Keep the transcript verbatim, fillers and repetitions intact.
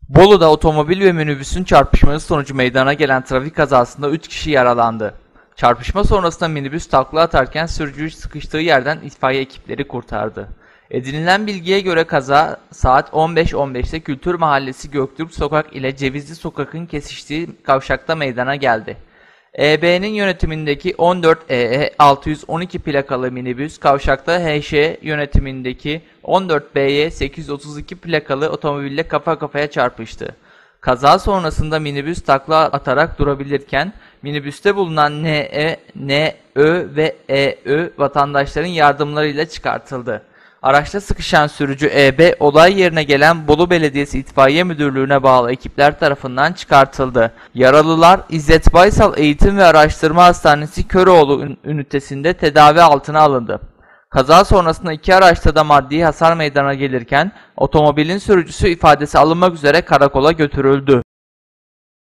Bolu'da otomobil ve minibüsün çarpışması sonucu meydana gelen trafik kazasında üç kişi yaralandı. Çarpışma sonrasında minibüs takla atarken sürücüyü sıkıştığı yerden itfaiye ekipleri kurtardı. Edinilen bilgiye göre kaza saat on beş on beşte Kültür Mahallesi Göktürk Sokak ile Cevizli Sokak'ın kesiştiği kavşakta meydana geldi. E B'nin yönetimindeki on dört E E altı yüz on iki plakalı minibüs kavşakta H Ş yönetimindeki on dört B Y sekiz yüz otuz iki plakalı otomobille kafa kafaya çarpıştı. Kaza sonrasında minibüs takla atarak durabilirken minibüste bulunan N E, N Ö ve E Ö vatandaşların yardımlarıyla çıkartıldı. Araçta sıkışan sürücü E B olay yerine gelen Bolu Belediyesi İtfaiye Müdürlüğü'ne bağlı ekipler tarafından çıkartıldı. Yaralılar İzzet Baysal Eğitim ve Araştırma Hastanesi Köroğlu ünitesinde tedavi altına alındı. Kaza sonrasında iki araçta da maddi hasar meydana gelirken otomobilin sürücüsü ifadesi alınmak üzere karakola götürüldü.